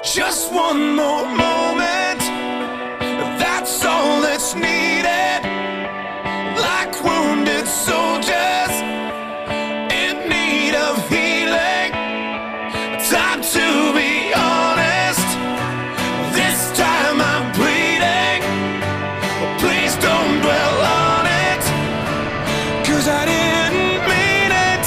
Just one more moment, that's all that's needed. Like wounded soldiers in need of healing. Time to be honest, this time I'm bleeding. Please don't dwell on it, 'cause I didn't mean it.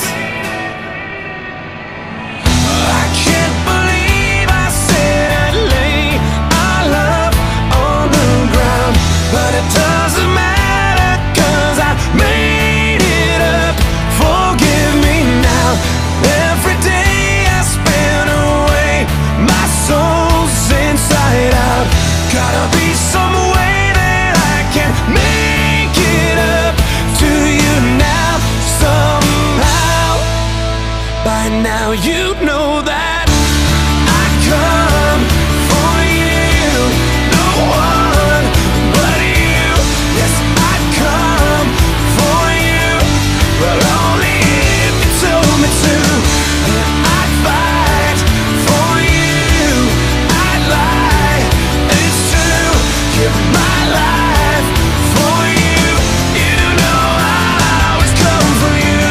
I can't believe I said I'd lay our love on the ground, but it doesn't matter, 'cause I made it up. Forgive me now. Every day I spend away, my soul's inside out. Gotta be some way that I can make it up to you now. Somehow, by now you know that I come for you. No one but you. Yes, I'd come for you, but only if you told me to. And I'd fight for you. I'd lie, it's true. Give my life for you. You know I'll always come for you.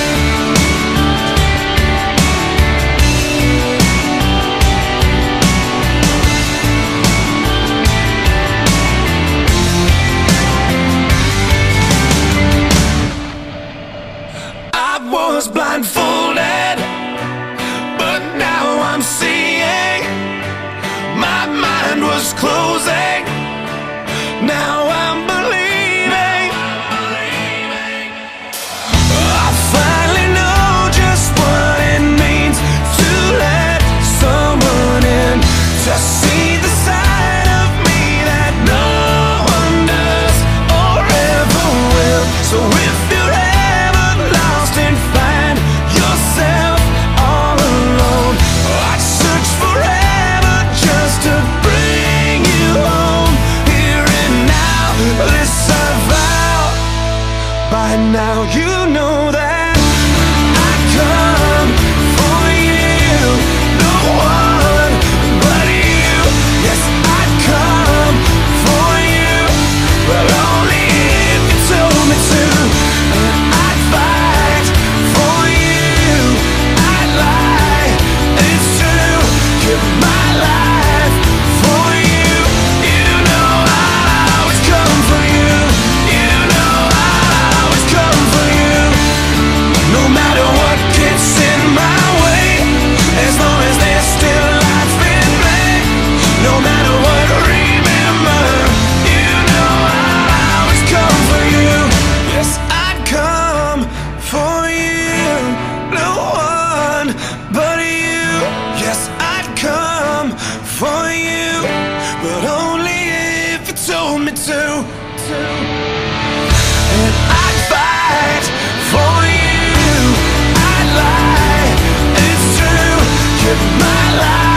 I was blindfolded, but now I'm seeing. My mind was closing, now I'm believing. I finally know just what it means to let someone in, to see the side of me that no one does or ever will. So if you're ever lost and find yourself all alone, I'd search forever just to bring you home, here and now. This I vow. By now you know that I come for you. No one but you. Yes, I'd come for you, but only if you told me to. And I'd fight for you. I'd lie, it's true. Give my life for you. You know I'll always come for you. You know I'll always come for you. No matter what gets in my way, as long as there's still life in me. No matter what, remember, you know I'll always come for you. Yes, I'd come for you. No one but you. Yes, I'd come for you, but only if you told me to. And I'd fight for you. I'd lie, it's true. Give my life